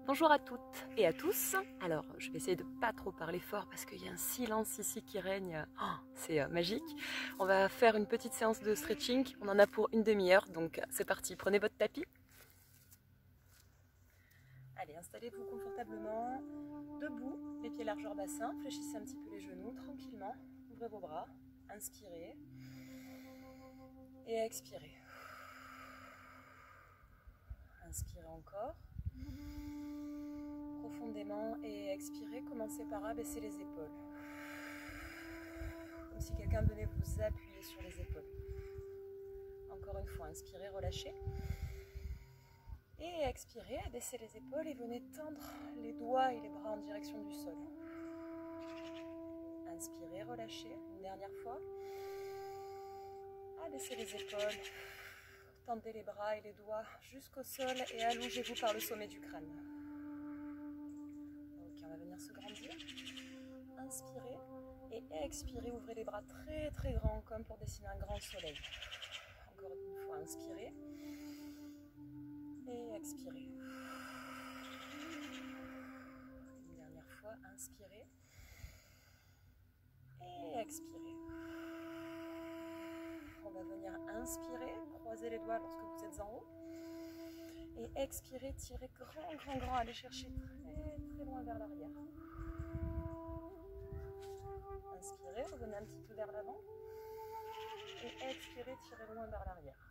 Bonjour à toutes et à tous. Alors, je vais essayer de pas trop parler fort parce qu'il y a un silence ici qui règne. Oh, c'est magique. On va faire une petite séance de stretching. On en a pour une demi-heure, donc c'est parti. Prenez votre tapis. Allez, installez-vous confortablement, debout, les pieds largeur bassin. Fléchissez un petit peu les genoux, tranquillement. Ouvrez vos bras. Inspirez. Et expirez. Inspirez encore. Profondément et expirez, commencez par abaisser les épaules. Comme si quelqu'un venait vous appuyer sur les épaules. Encore une fois, inspirez, relâchez. Et expirez, abaissez les épaules et venez tendre les doigts et les bras en direction du sol. Inspirez, relâchez, une dernière fois. Abaissez les épaules, tendez les bras et les doigts jusqu'au sol et allongez-vous par le sommet du crâne. Ok, on va venir se grandir. Inspirez et expirez, ouvrez les bras très très grands comme pour dessiner un grand soleil. Encore une fois, inspirez et expirez. Une dernière fois, inspirez et expirez. On va venir inspirer, croiser les doigts lorsque vous êtes en haut. Et expirez, tirez grand, allez chercher très loin vers l'arrière. Inspirez, revenez un petit peu vers l'avant. Et expirez, tirez loin vers l'arrière.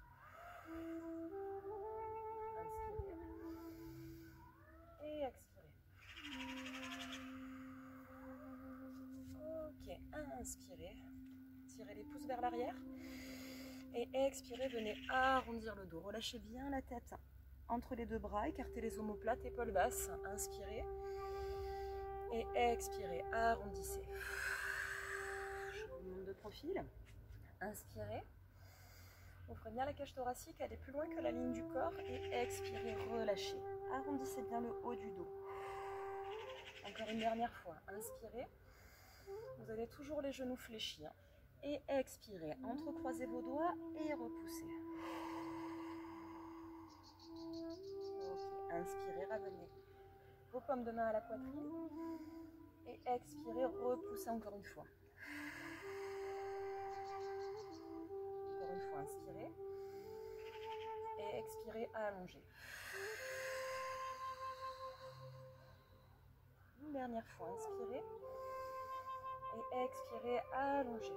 Inspirez. Et expirez. Ok, inspirez. Tirez les pouces vers l'arrière. Et expirez, venez arrondir le dos. Relâchez bien la tête entre les deux bras. Écartez les omoplates, épaules basses. Inspirez. Et expirez, arrondissez. Je vous montre de profil. Inspirez. Ouvrez bien la cage thoracique, allez plus loin que la ligne du corps. Et expirez, relâchez. Arrondissez bien le haut du dos. Encore une dernière fois. Inspirez. Vous avez toujours les genoux fléchis. Et expirez. Entrecroisez vos doigts et repoussez. Ok. Inspirez, ramenez vos paumes de main à la poitrine. Et expirez, repoussez encore une fois. Encore une fois, inspirez. Et expirez, allongez. Une dernière fois, inspirez. Et expirez, allongez.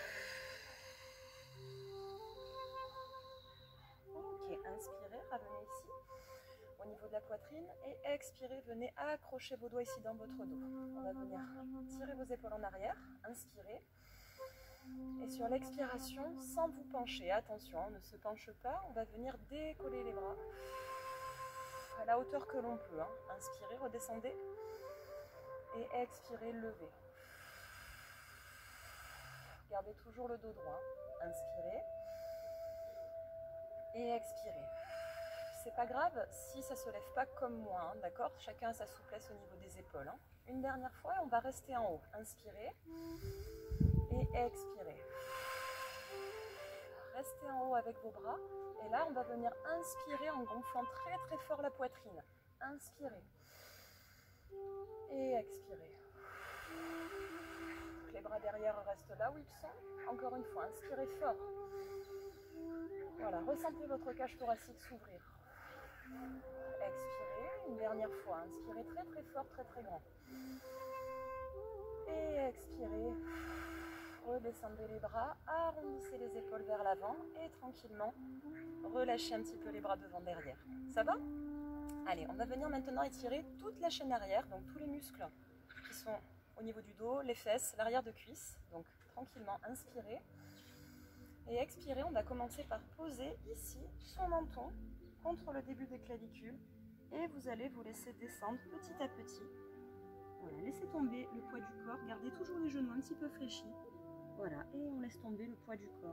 Ok, inspirez, revenez ici, au niveau de la poitrine. Et expirez, venez accrocher vos doigts ici dans votre dos. On va venir tirer vos épaules en arrière. Inspirez. Et sur l'expiration, sans vous pencher, attention, on ne se penche pas, on va venir décoller les bras à la hauteur que l'on peut. Inspirez, redescendez. Et expirez, levez. Gardez toujours le dos droit. Inspirez. Et expirez. C'est pas grave si ça se lève pas comme moi, d'accord? Chacun a sa souplesse au niveau des épaules. Une dernière fois et on va rester en haut. Inspirez. Et expirez. Restez en haut avec vos bras. Et là, on va venir inspirer en gonflant très fort la poitrine. Inspirez. Et expirez. Les bras derrière restent là où ils sont. Encore une fois, inspirez fort. Voilà, ressentez votre cage thoracique s'ouvrir. Expirez. Une dernière fois. Inspirez très fort, très grand. Et expirez. Redescendez les bras, arrondissez les épaules vers l'avant et tranquillement, relâchez un petit peu les bras devant derrière. Ça va? Allez, on va venir maintenant étirer toute la chaîne arrière, donc tous les muscles qui sont au niveau du dos, les fesses, l'arrière de cuisse. Donc tranquillement, inspirez. Et expirez, on va commencer par poser ici son menton contre le début des clavicules. Et vous allez vous laisser descendre petit à petit. Voilà, laissez tomber le poids du corps, gardez toujours les genoux un petit peu fléchis. Voilà, et on laisse tomber le poids du corps.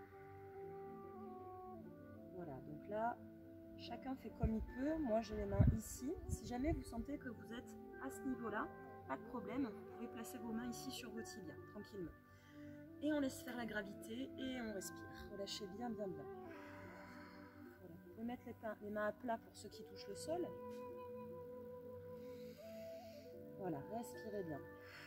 Voilà, donc là, chacun fait comme il peut. Moi, j'ai les mains ici. Si jamais vous sentez que vous êtes à ce niveau-là, pas de problème. Vous pouvez placer vos mains ici sur vos tibias, tranquillement. Et on laisse faire la gravité et on respire. Relâchez bien. Voilà. Vous pouvez mettre les mains à plat pour ceux qui touchent le sol. Voilà, respirez bien.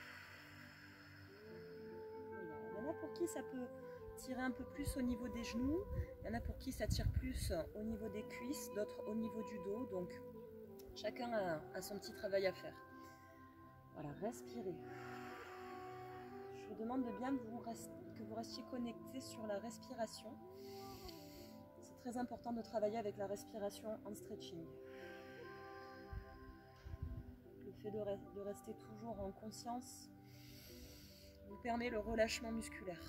Il y en a pour qui ça peut tirer un peu plus au niveau des genoux. Il y en a pour qui ça tire plus au niveau des cuisses, d'autres au niveau du dos. Donc, chacun a son petit travail à faire. Voilà, respirez. Je vous demande de bien que vous restiez connecté sur la respiration. C'est très important de travailler avec la respiration en stretching. Le fait de rester toujours en conscience vous permet le relâchement musculaire.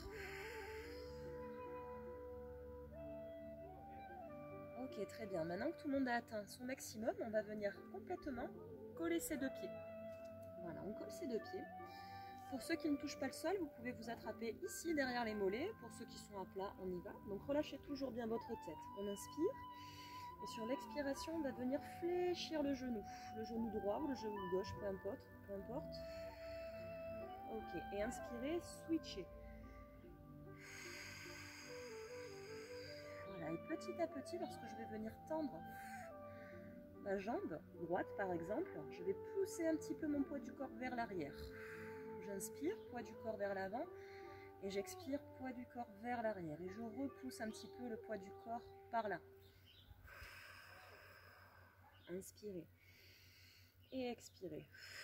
Ok, très bien. Maintenant que tout le monde a atteint son maximum, on va venir complètement coller ses deux pieds. Voilà, on colle ses deux pieds. Pour ceux qui ne touchent pas le sol, vous pouvez vous attraper ici derrière les mollets. Pour ceux qui sont à plat, on y va. Donc relâchez toujours bien votre tête. On inspire. Et sur l'expiration, on va venir fléchir le genou droit ou le genou gauche, peu importe. Ok, et inspirez, switchez. Voilà, et petit à petit, lorsque je vais venir tendre ma jambe droite par exemple, je vais pousser un petit peu mon poids du corps vers l'arrière. J'inspire, poids du corps vers l'avant, et j'expire, poids du corps vers l'arrière. Et je repousse un petit peu le poids du corps par là. Inspirez et expirez.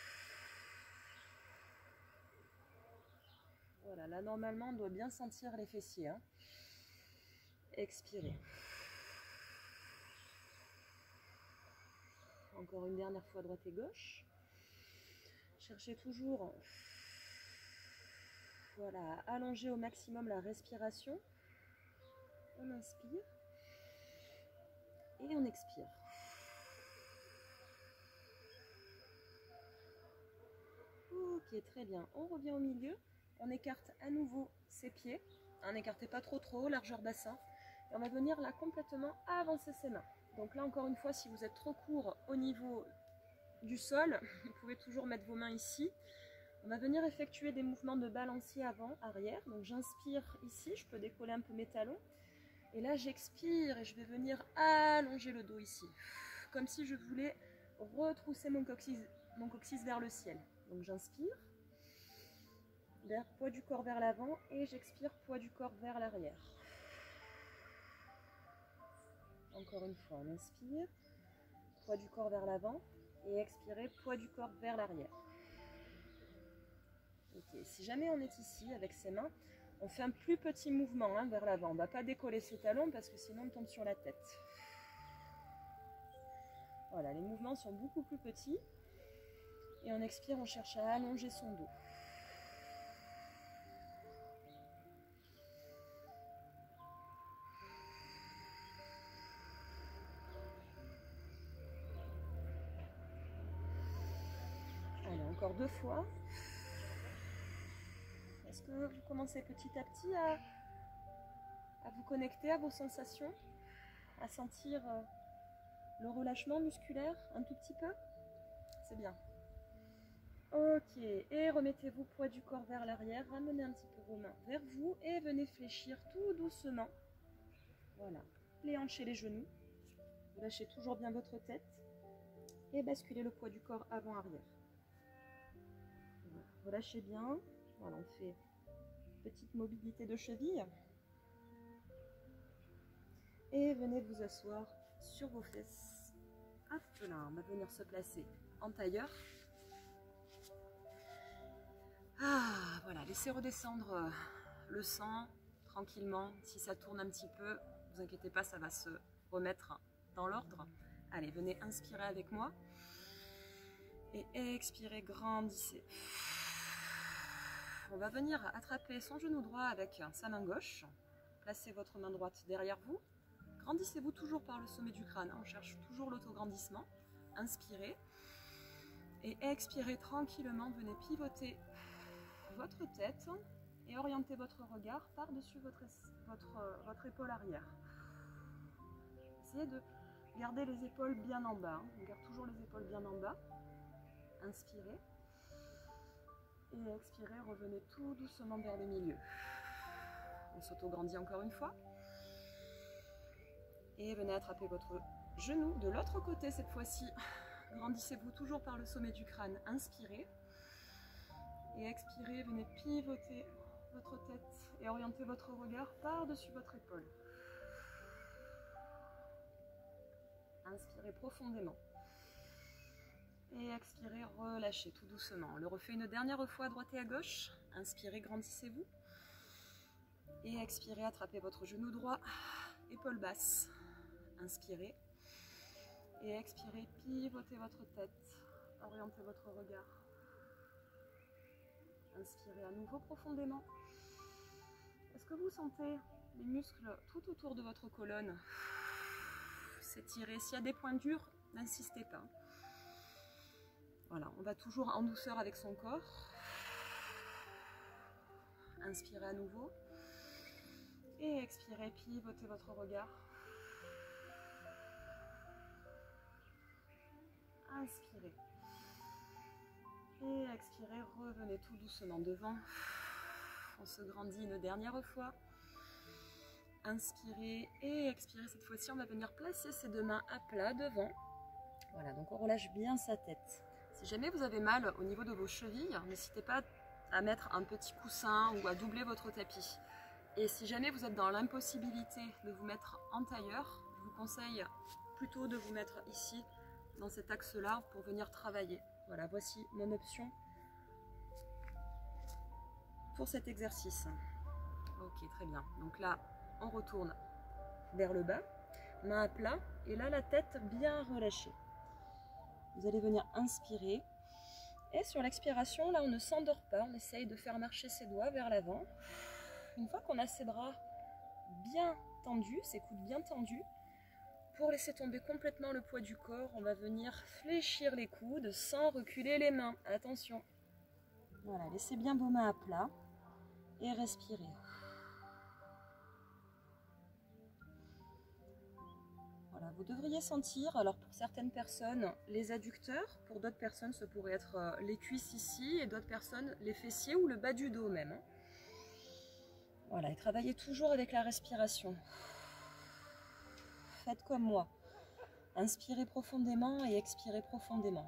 Voilà, là normalement on doit bien sentir les fessiers. Hein. Expirez. Encore une dernière fois droite et gauche. Cherchez toujours, voilà, à allonger au maximum la respiration. On inspire et on expire. Ok, très bien. On revient au milieu. On écarte à nouveau ses pieds. N'écartez pas trop, largeur bassin. Et on va venir là complètement avancer ses mains. Donc là, encore une fois, si vous êtes trop court au niveau du sol, vous pouvez toujours mettre vos mains ici. On va venir effectuer des mouvements de balancier avant, arrière. Donc j'inspire ici, je peux décoller un peu mes talons. Et là, j'expire et je vais venir allonger le dos ici. Comme si je voulais retrousser mon coccyx vers le ciel. Donc j'inspire, poids du corps vers l'avant et j'expire, poids du corps vers l'arrière. Encore une fois, on inspire, poids du corps vers l'avant et expirez, poids du corps vers l'arrière. Ok, si jamais on est ici avec ses mains, on fait un plus petit mouvement hein, vers l'avant. On ne va pas décoller ses talons parce que sinon on tombe sur la tête. Voilà, les mouvements sont beaucoup plus petits. Et on expire, on cherche à allonger son dos. Allez, encore 2 fois. Est-ce que vous commencez petit à petit à vous connecter à vos sensations, à sentir le relâchement musculaire un tout petit peu? C'est bien. Ok, et remettez-vous poids du corps vers l'arrière, ramenez un petit peu vos mains vers vous et venez fléchir tout doucement. Voilà, les hanches et les genoux. Vous lâchez toujours bien votre tête et basculez le poids du corps avant-arrière. Voilà, relâchez bien. Voilà, on fait petite mobilité de cheville. Et venez vous asseoir sur vos fesses. Hop là, on va venir se placer en tailleur. Ah, voilà, laissez redescendre le sang tranquillement. Si ça tourne un petit peu, ne vous inquiétez pas, ça va se remettre dans l'ordre. Allez, venez inspirer avec moi. Et expirez, grandissez. On va venir attraper son genou droit avec sa main gauche. Placez votre main droite derrière vous. Grandissez-vous toujours par le sommet du crâne. On cherche toujours l'autograndissement. Inspirez. Et expirez tranquillement. Venez pivoter votre tête et orientez votre regard par-dessus votre épaule arrière. Essayez de garder les épaules bien en bas. On garde toujours les épaules bien en bas. Inspirez. Et expirez, revenez tout doucement vers le milieu. On s'autograndit encore une fois. Et venez attraper votre genou de l'autre côté cette fois-ci. Grandissez-vous toujours par le sommet du crâne. Inspirez. Et expirez, venez pivoter votre tête et orienter votre regard par-dessus votre épaule. Inspirez profondément. Et expirez, relâchez tout doucement. On le refait une dernière fois à droite et à gauche. Inspirez, grandissez-vous. Et expirez, attrapez votre genou droit, épaule basse. Inspirez. Et expirez, pivotez votre tête, orientez votre regard. Inspirez à nouveau profondément. Est-ce que vous sentez les muscles tout autour de votre colonne s'étirer? S'il y a des points durs, n'insistez pas. Voilà, on va toujours en douceur avec son corps. Inspirez à nouveau. Et expirez, pivotez votre regard. Inspirez. Et expirez, revenez tout doucement devant. On se grandit une dernière fois. Inspirez et expirez. Cette fois-ci, on va venir placer ses deux mains à plat devant. Voilà, donc on relâche bien sa tête. Si jamais vous avez mal au niveau de vos chevilles, n'hésitez pas à mettre un petit coussin ou à doubler votre tapis. Et si jamais vous êtes dans l'impossibilité de vous mettre en tailleur, je vous conseille plutôt de vous mettre ici, dans cet axe-là, pour venir travailler. Voilà, voici mon option pour cet exercice. Ok, très bien. Donc là, on retourne vers le bas, main à plat, et là, la tête bien relâchée. Vous allez venir inspirer. Et sur l'expiration, là, on ne s'endort pas. On essaye de faire marcher ses doigts vers l'avant. Une fois qu'on a ses bras bien tendus, ses coudes bien tendus, pour laisser tomber complètement le poids du corps, on va venir fléchir les coudes sans reculer les mains. Attention. Voilà, laissez bien vos mains à plat et respirez. Voilà, vous devriez sentir, alors pour certaines personnes, les adducteurs, pour d'autres personnes, ce pourrait être les cuisses ici, et d'autres personnes, les fessiers ou le bas du dos même. Voilà, et travaillez toujours avec la respiration. Faites comme moi. Inspirez profondément et expirez profondément.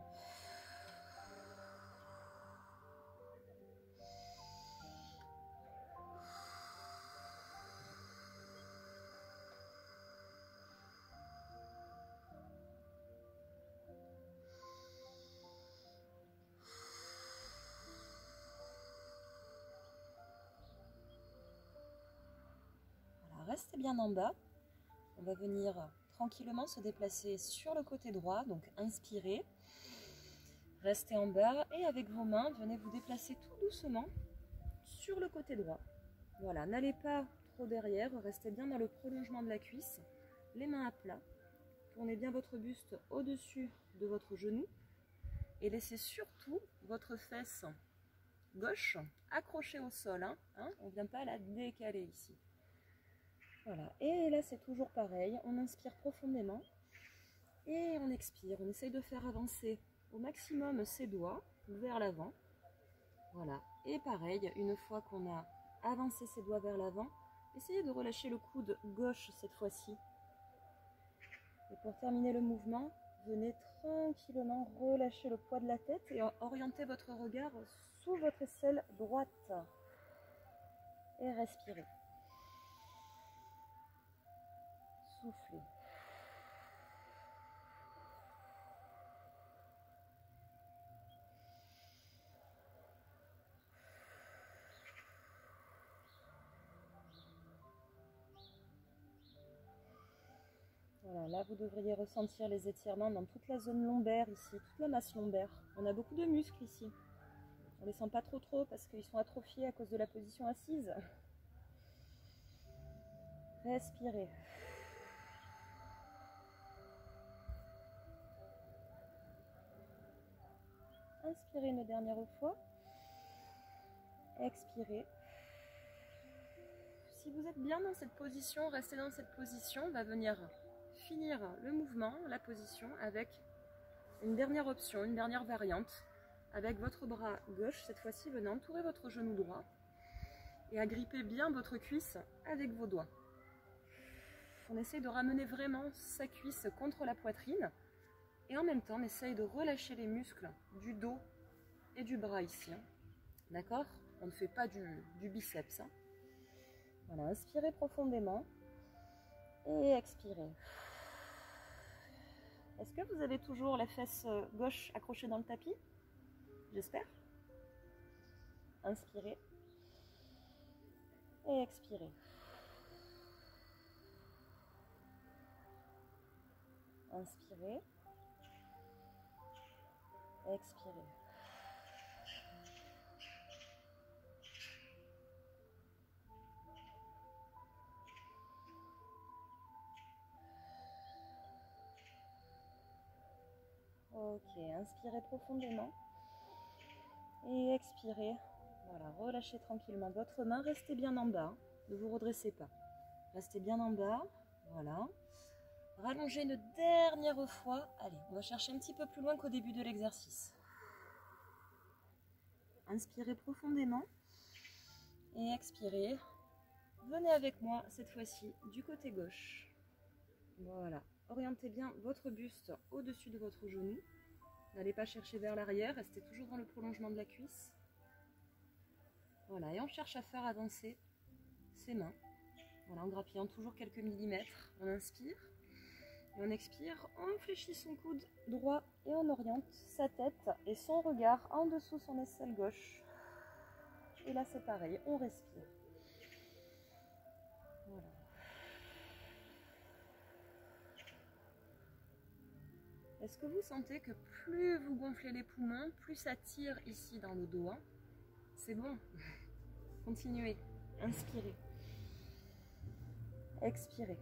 Voilà, restez bien en bas. On va venir tranquillement se déplacer sur le côté droit, donc inspirez, restez en bas et avec vos mains, venez vous déplacer tout doucement sur le côté droit. Voilà, n'allez pas trop derrière, restez bien dans le prolongement de la cuisse, les mains à plat, tournez bien votre buste au-dessus de votre genou et laissez surtout votre fesse gauche accrochée au sol, on ne vient pas la décaler ici. Voilà, et là c'est toujours pareil, on inspire profondément et on expire. On essaye de faire avancer au maximum ses doigts vers l'avant. Voilà, et pareil, une fois qu'on a avancé ses doigts vers l'avant, essayez de relâcher le coude gauche cette fois-ci. Et pour terminer le mouvement, venez tranquillement relâcher le poids de la tête et orienter votre regard sous votre aisselle droite. Et respirez. Soufflez. Voilà, là vous devriez ressentir les étirements dans toute la zone lombaire ici, toute la masse lombaire. On a beaucoup de muscles ici. On ne les sent pas trop parce qu'ils sont atrophiés à cause de la position assise. Respirez. Inspirez une dernière fois. Expirez. Si vous êtes bien dans cette position, restez dans cette position. On va venir finir le mouvement, la position, avec une dernière option, une dernière variante. Avec votre bras gauche, cette fois-ci, venez entourer votre genou droit et agrippez bien votre cuisse avec vos doigts. On essaye de ramener vraiment sa cuisse contre la poitrine Et en même temps, on essaye de relâcher les muscles du dos et du bras ici. Hein. D'accord? On ne fait pas du biceps. Hein. Voilà, inspirez profondément et expirez. Est-ce que vous avez toujours la fesse gauche accrochée dans le tapis? J'espère. Inspirez et expirez. Inspirez, expirez. Ok, inspirez profondément et expirez. Voilà, relâchez tranquillement votre main, restez bien en bas, ne vous redressez pas. Restez bien en bas, voilà. Rallongez une dernière fois. Allez, on va chercher un petit peu plus loin qu'au début de l'exercice. Inspirez profondément et expirez. Venez avec moi cette fois-ci du côté gauche. Voilà, orientez bien votre buste au-dessus de votre genou. N'allez pas chercher vers l'arrière, restez toujours dans le prolongement de la cuisse. Voilà, et on cherche à faire avancer ses mains. Voilà, en grappillant toujours quelques millimètres. On inspire et on expire. On fléchit son coude droit et on oriente sa tête et son regard en dessous son aisselle gauche. Et là c'est pareil, on respire. Voilà. Est-ce que vous sentez que plus vous gonflez les poumons, plus ça tire ici dans le dos? Hein? C'est bon. Continuez. Inspirez. Expirez.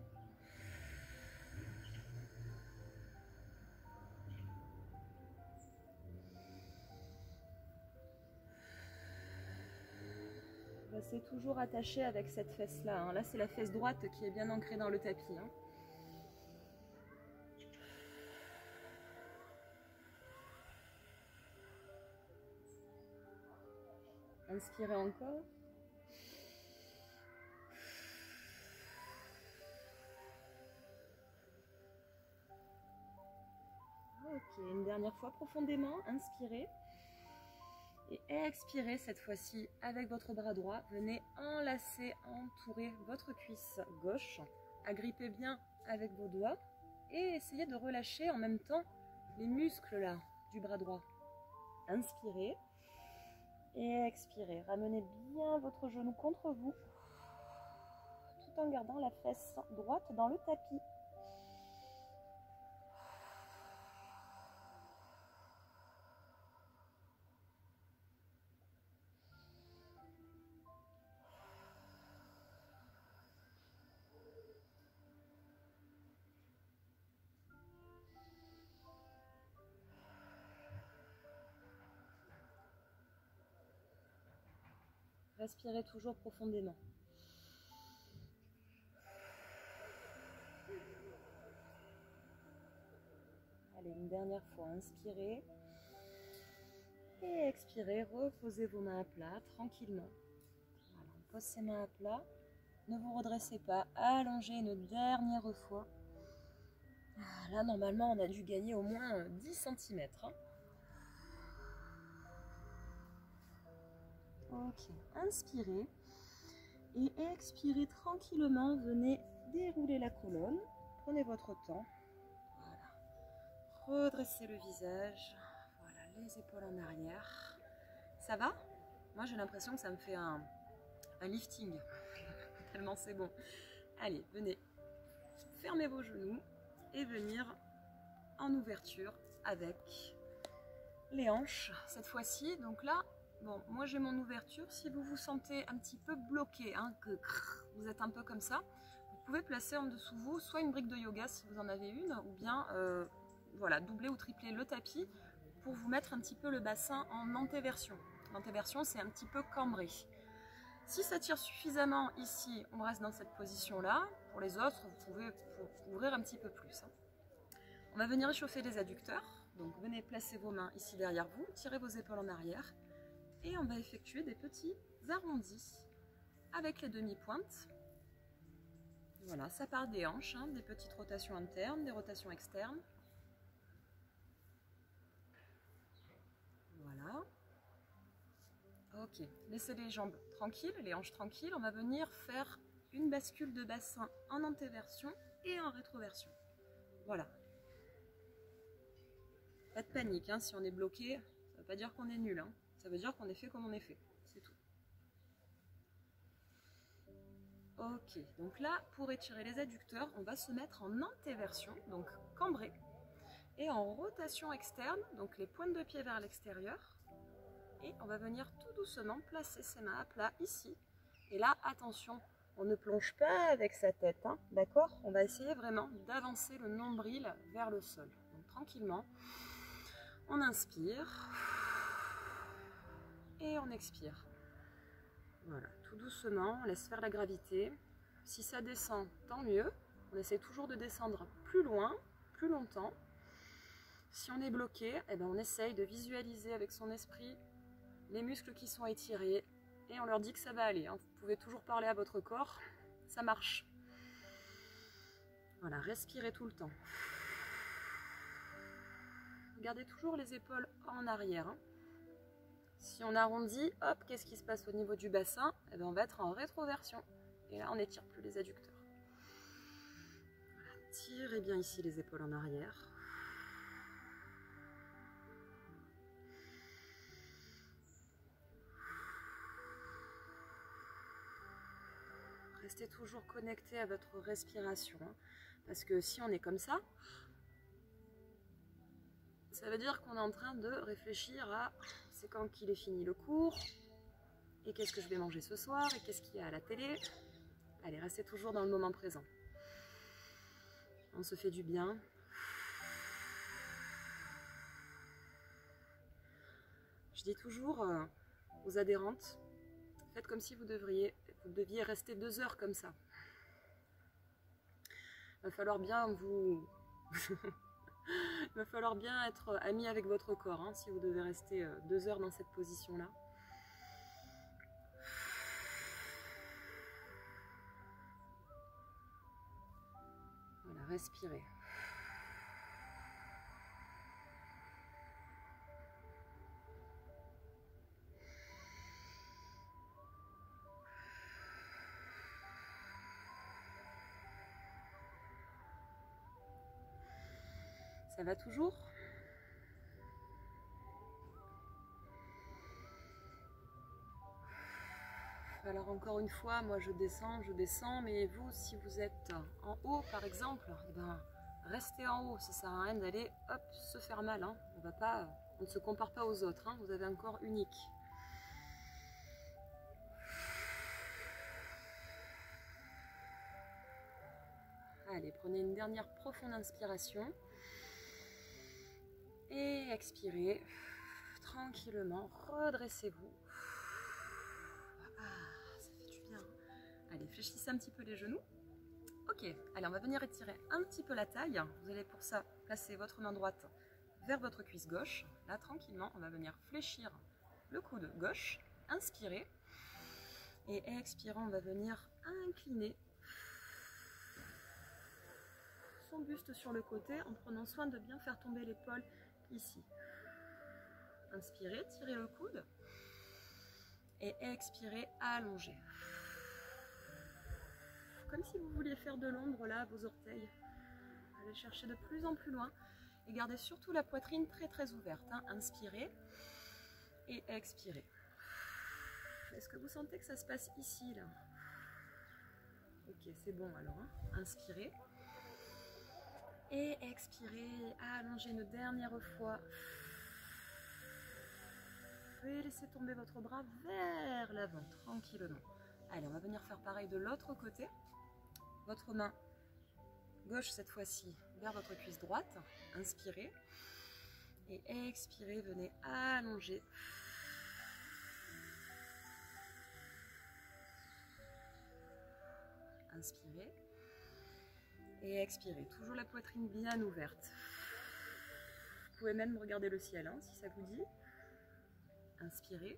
Restez toujours attaché avec cette fesse-là. Hein. Là, c'est la fesse droite qui est bien ancrée dans le tapis. Hein. Inspirez encore. Ok, une dernière fois profondément, inspirez. Et expirez cette fois-ci avec votre bras droit. Venez enlacer, entourer votre cuisse gauche. Agrippez bien avec vos doigts. Et essayez de relâcher en même temps les muscles là du bras droit. Inspirez. Et expirez. Ramenez bien votre genou contre vous. Tout en gardant la fesse droite dans le tapis. Respirez toujours profondément. Allez, une dernière fois, inspirez. Et expirez, reposez vos mains à plat, tranquillement. Voilà, on pose ses mains à plat. Ne vous redressez pas, allongez une dernière fois. Là, normalement, on a dû gagner au moins 10 cm. Hein. Ok, inspirez. Et expirez tranquillement, venez dérouler la colonne. Prenez votre temps. Voilà. Redressez le visage. Voilà, les épaules en arrière. Ça va? Moi, j'ai l'impression que ça me fait un lifting. Tellement c'est bon. Allez, venez. Fermez vos genoux et venir en ouverture avec les hanches cette fois-ci. Donc là, bon, moi j'ai mon ouverture. Si vous vous sentez un petit peu bloqué, hein, que vous êtes un peu comme ça, vous pouvez placer en dessous vous soit une brique de yoga si vous en avez une, ou bien voilà, doubler ou tripler le tapis pour vous mettre un petit peu le bassin en antéversion. L'antéversion, c'est un petit peu cambré. Si ça tire suffisamment ici, on reste dans cette position-là. Pour les autres, vous pouvez ouvrir un petit peu plus. Hein. On va venir échauffer les adducteurs. Donc venez placer vos mains ici derrière vous, tirez vos épaules en arrière. Et on va effectuer des petits arrondis avec les demi-pointes. Voilà, ça part des hanches, hein, des petites rotations internes, des rotations externes. Voilà. Ok, laissez les jambes tranquilles, les hanches tranquilles. On va venir faire une bascule de bassin en antéversion et en rétroversion. Voilà. Pas de panique, hein, si on est bloqué, ça ne veut pas dire qu'on est nul. Hein. Ça veut dire qu'on est fait comme on est fait. C'est tout. Ok, donc là, pour étirer les adducteurs, on va se mettre en antéversion, donc cambré, et en rotation externe, donc les pointes de pied vers l'extérieur. Et on va venir tout doucement placer ses mains à plat ici. Et là, attention, on ne plonge pas avec sa tête, hein, d'accord? On va essayer vraiment d'avancer le nombril vers le sol. Donc tranquillement, on inspire et on expire. Voilà, tout doucement, on laisse faire la gravité. Si ça descend, tant mieux. On essaie toujours de descendre plus loin, plus longtemps. Si on est bloqué, eh ben on essaye de visualiser avec son esprit les muscles qui sont étirés et on leur dit que ça va aller. Hein. Vous pouvez toujours parler à votre corps, ça marche. Voilà, respirez tout le temps. Gardez toujours les épaules en arrière. Hein. Si on arrondit, hop, qu'est-ce qui se passe au niveau du bassin? Eh bien, on va être en rétroversion. Et là, on n'étire plus les adducteurs. Voilà, tirez bien ici les épaules en arrière. Restez toujours connecté à votre respiration. Hein, parce que si on est comme ça veut dire qu'on est en train de réfléchir à c'est quand qu'il est fini le cours, et qu'est-ce que je vais manger ce soir, et qu'est-ce qu'il y a à la télé. Allez, restez toujours dans le moment présent. On se fait du bien. Je dis toujours aux adhérentes, faites comme si vous deviez rester 2 heures comme ça. Il va falloir bien vous... Il va falloir bien être ami avec votre corps, hein, si vous devez rester 2 heures dans cette position-là. Voilà, respirez. Ça va toujours? Alors encore une fois, moi je descends, mais vous, si vous êtes en haut par exemple, eh ben, restez en haut, ça sert à rien d'aller hop se faire mal. Hein. On ne se compare pas aux autres, hein. Vous avez un corps unique. Allez, prenez une dernière profonde inspiration. Et expirez tranquillement, redressez-vous. Ah, ça fait du bien. Allez, fléchissez un petit peu les genoux. Ok, allez, on va venir étirer un petit peu la taille. Vous allez pour ça placer votre main droite vers votre cuisse gauche. Là, tranquillement, on va venir fléchir le coude gauche. Inspirez. Et expirant, on va venir incliner son buste sur le côté en prenant soin de bien faire tomber l'épaule ici. Inspirez, tirez le coude et expirez, allongez. Comme si vous vouliez faire de l'ombre là à vos orteils. Allez chercher de plus en plus loin et gardez surtout la poitrine très très ouverte. Hein. Inspirez et expirez. Est-ce que vous sentez que ça se passe ici là? Ok, c'est bon alors. Hein. Inspirez. Et expirez, allongez une dernière fois. Et laissez tomber votre bras vers l'avant, tranquillement. Allez, on va venir faire pareil de l'autre côté. Votre main gauche, cette fois-ci, vers votre cuisse droite. Inspirez. Et expirez, venez allonger. Inspirez. Et expirez, toujours la poitrine bien ouverte. Vous pouvez même regarder le ciel, hein, si ça vous dit. Inspirez.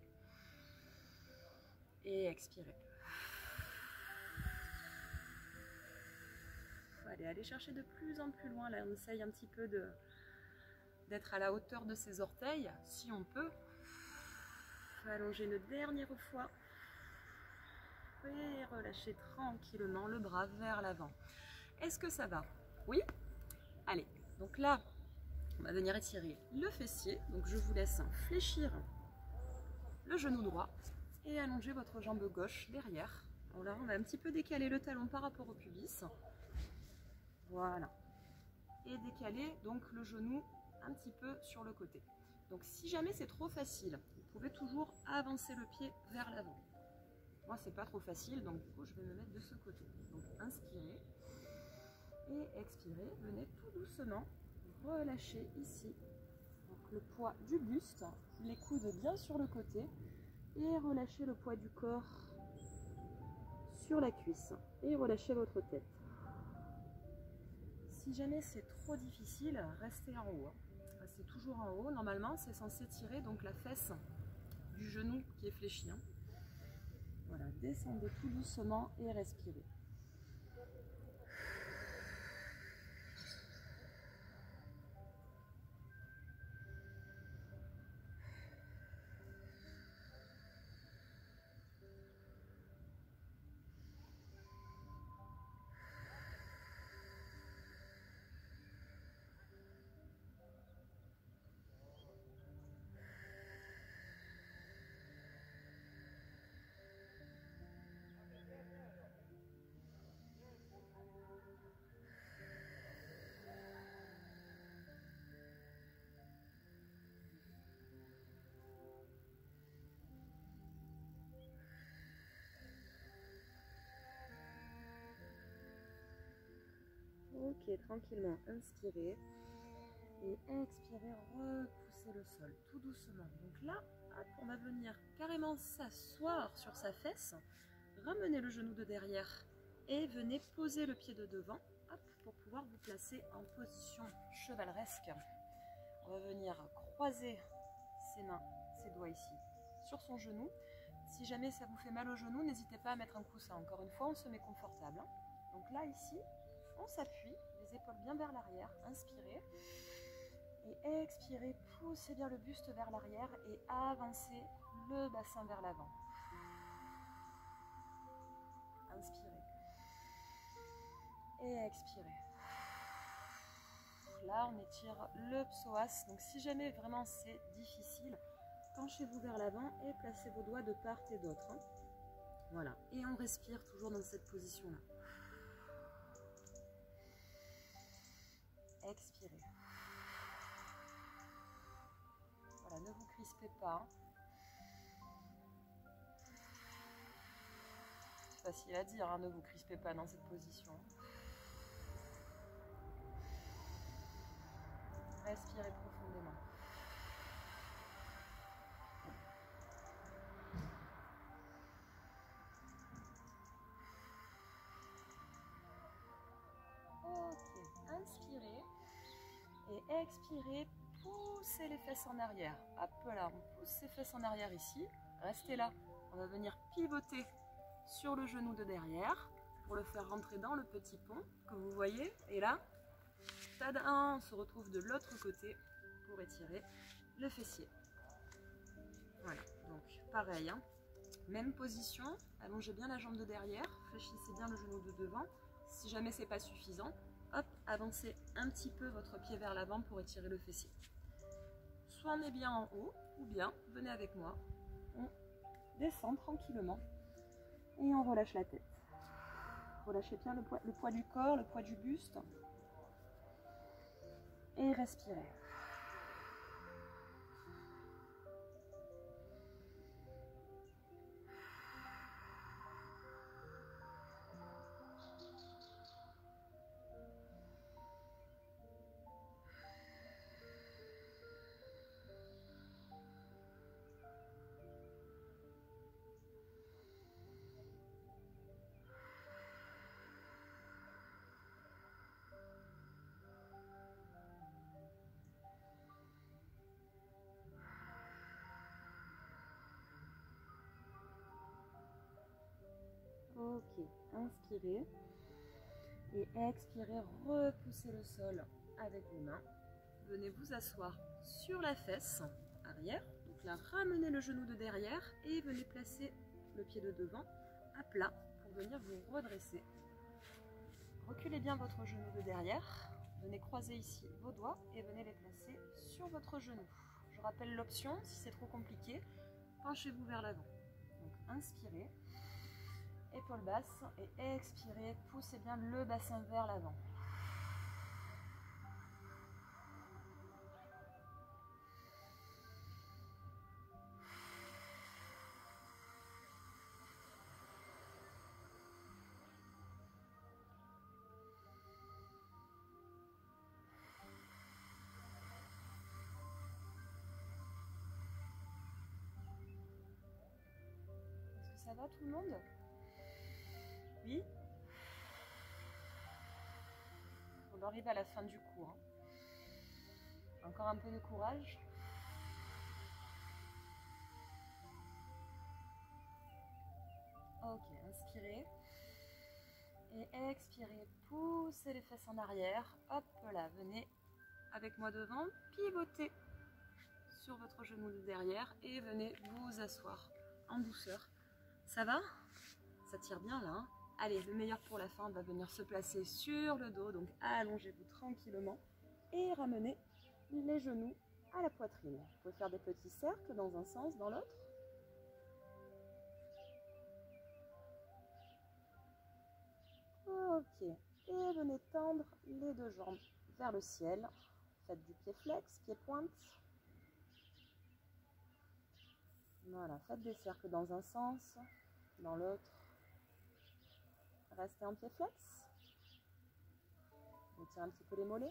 Et expirez. Allez chercher de plus en plus loin. Là, on essaye un petit peu d'être à la hauteur de ses orteils, si on peut. Allongez une dernière fois. Et relâchez tranquillement le bras vers l'avant. Est-ce que ça va? Oui? Allez, donc là, on va venir étirer le fessier. Donc je vous laisse fléchir le genou droit et allonger votre jambe gauche derrière. Alors là, on va un petit peu décaler le talon par rapport au pubis. Voilà. Et décaler donc le genou un petit peu sur le côté. Donc si jamais c'est trop facile, vous pouvez toujours avancer le pied vers l'avant. Moi c'est pas trop facile, donc du coup je vais me mettre de ce côté. Donc inspirez et expirez, venez tout doucement relâcher ici. Donc le poids du buste, les coudes bien sur le côté et relâchez le poids du corps sur la cuisse et relâchez votre tête. Si jamais c'est trop difficile, restez en haut. Restez toujours en haut. Normalement, c'est censé tirer donc la fesse du genou qui est fléchi. Voilà, descendez tout doucement et respirez. Ok, tranquillement, inspirez et expirez, repoussez le sol tout doucement. Donc là, hop, on va venir carrément s'asseoir sur sa fesse, ramenez le genou de derrière et venez poser le pied de devant, hop, pour pouvoir vous placer en position chevaleresque. On va venir croiser ses mains, ses doigts ici, sur son genou. Si jamais ça vous fait mal au genou, n'hésitez pas à mettre un coussin. Encore une fois, on se met confortable. Donc là, ici, on s'appuie, les épaules bien vers l'arrière, inspirez. Et expirez, poussez bien le buste vers l'arrière et avancez le bassin vers l'avant. Inspirez. Et expirez. Là, on étire le psoas. Donc si jamais vraiment c'est difficile, penchez-vous vers l'avant et placez vos doigts de part et d'autre. Voilà. Et on respire toujours dans cette position-là. Expirez. Voilà, ne vous crispez pas. C'est facile à dire, hein, ne vous crispez pas dans cette position. Respirez profondément. Ok, inspirez et expirez, poussez les fesses en arrière. Hop là, on pousse ses fesses en arrière ici. Restez là, on va venir pivoter sur le genou de derrière pour le faire rentrer dans le petit pont que vous voyez. Et là, tadam, on se retrouve de l'autre côté pour étirer le fessier. Voilà, donc pareil, hein. Même position, allongez bien la jambe de derrière, fléchissez bien le genou de devant. Si jamais c'est pas suffisant, hop, avancez un petit peu votre pied vers l'avant pour étirer le fessier. Soit on est bien en haut, ou bien, venez avec moi, on descend tranquillement et on relâche la tête. Relâchez bien le poids du corps, le poids du buste. Et respirez. Ok, inspirez et expirez, repoussez le sol avec vos mains. Venez vous asseoir sur la fesse arrière, Donc là, ramenez le genou de derrière et venez placer le pied de devant à plat pour venir vous redresser. Reculez bien votre genou de derrière. Venez croiser ici vos doigts et venez les placer sur votre genou. Je rappelle l'option, si c'est trop compliqué, penchez-vous vers l'avant. Donc inspirez, épaules basses et expirez, poussez bien le bassin vers l'avant. Ça va tout le monde? Oui? On arrive à la fin du cours. Encore un peu de courage. Ok, inspirez. Et expirez, poussez les fesses en arrière. Hop là, venez avec moi devant, pivotez sur votre genou de derrière et venez vous asseoir en douceur. Ça va? Ça tire bien là, hein? Allez, le meilleur pour la fin, on va venir se placer sur le dos. Donc allongez-vous tranquillement et ramenez les genoux à la poitrine. Vous pouvez faire des petits cercles dans un sens, dans l'autre. Ok, et venez tendre les deux jambes vers le ciel. Faites du pied flex, pied pointe. Voilà, faites des cercles dans un sens, dans l'autre. Restez en pied flex. Étirez un petit peu les mollets.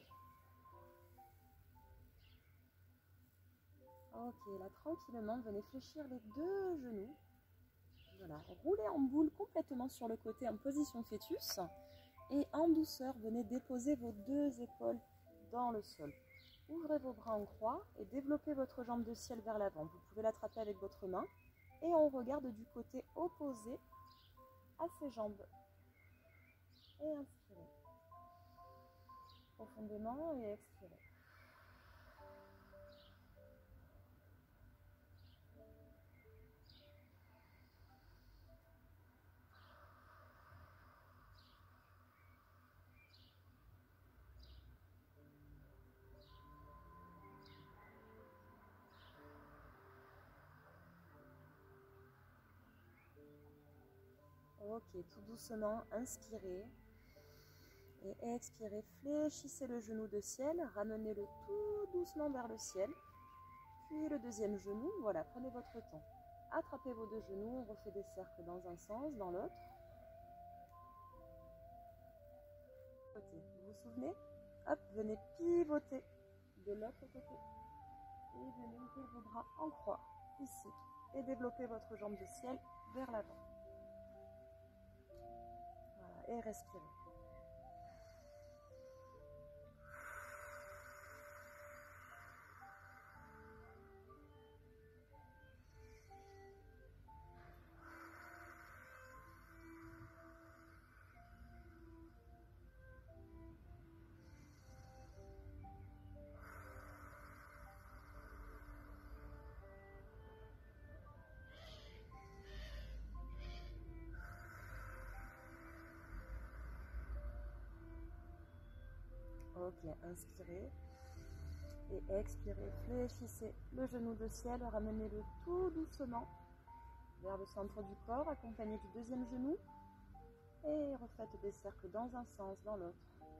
Ok, là tranquillement, venez fléchir les deux genoux. Voilà, roulez en boule complètement sur le côté en position fœtus. Et en douceur, venez déposer vos deux épaules dans le sol. Ouvrez vos bras en croix et développez votre jambe de ciel vers l'avant. Vous pouvez l'attraper avec votre main. Et on regarde du côté opposé à ces jambes. Et inspirez. Profondément et expirez. Ok, tout doucement, inspirez. Et expirez, fléchissez le genou de ciel, ramenez-le tout doucement vers le ciel. Puis le deuxième genou, voilà, prenez votre temps. Attrapez vos deux genoux, on refait des cercles dans un sens, dans l'autre. Vous vous souvenez? Hop, venez pivoter de l'autre côté. Et venez ouvrir vos bras en croix, ici. Et développez votre jambe de ciel vers l'avant. Voilà, et respirez. Ok, inspirez et expirez, fléchissez le genou de ciel, ramenez-le tout doucement vers le centre du corps, accompagné du deuxième genou et refaites des cercles dans un sens, dans l'autre.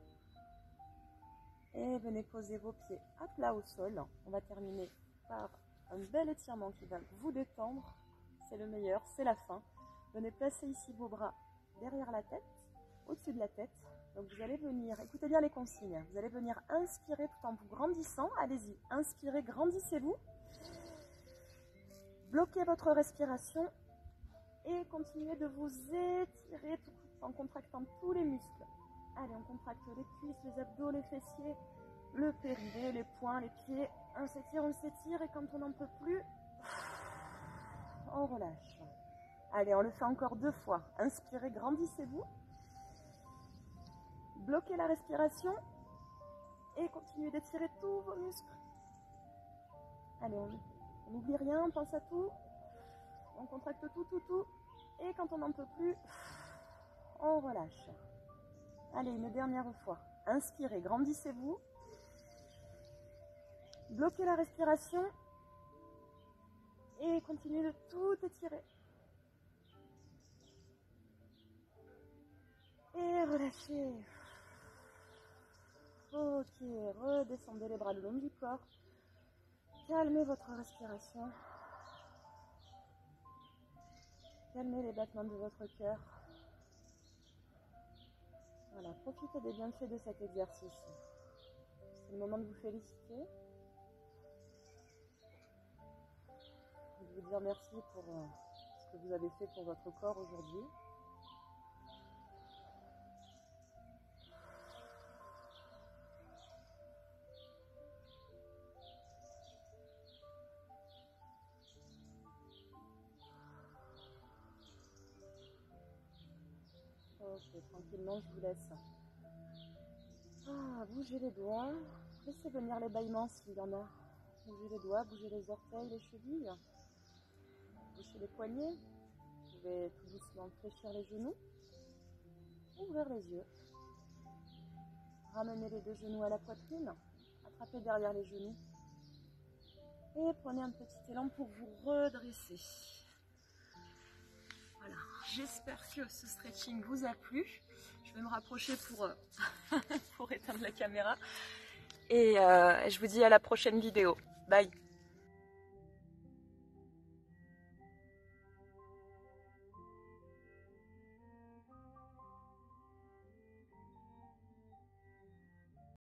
Et venez poser vos pieds à plat au sol. On va terminer par un bel étirement qui va vous détendre, c'est le meilleur, c'est la fin. Venez placer ici vos bras derrière la tête, au-dessus de la tête. Donc vous allez venir, écoutez bien les consignes, vous allez venir inspirer tout en vous grandissant. Allez-y, inspirez, grandissez-vous. Bloquez votre respiration et continuez de vous étirer tout en contractant tous les muscles. Allez, on contracte les cuisses, les abdos, les fessiers, le périnée, les poings, les pieds. On s'étire et quand on n'en peut plus, on relâche. Allez, on le fait encore 2 fois. Inspirez, grandissez-vous. Bloquez la respiration et continuez d'étirer tous vos muscles. Allez, On n'oublie rien, on pense à tout. On contracte tout. Et quand on n'en peut plus, on relâche. Allez, une dernière fois. Inspirez, grandissez-vous. Bloquez la respiration. Et continuez de tout étirer. Et relâchez. Ok, redescendez les bras le long du corps. Calmez votre respiration. Calmez les battements de votre cœur. Voilà, profitez des bienfaits de cet exercice. C'est le moment de vous féliciter. De vous dire merci pour ce que vous avez fait pour votre corps aujourd'hui. Ok, tranquillement, je vous laisse. Bougez les doigts. Laissez venir les bâillements s'il y en a. Bougez les doigts, bougez les orteils, les chevilles. Bougez les poignets. Vous pouvez tout doucement fléchir les genoux. Ouvrir les yeux. Ramenez les deux genoux à la poitrine. Attrapez derrière les genoux. Et prenez un petit élan pour vous redresser. Voilà, j'espère que ce stretching vous a plu. Je vais me rapprocher pour éteindre la caméra. Et je vous dis à la prochaine vidéo. Bye!